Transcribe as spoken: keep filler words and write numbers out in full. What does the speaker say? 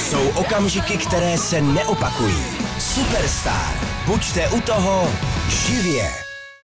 Jsou okamžiky, které se neopakují. Superstar. Buďte u toho živě.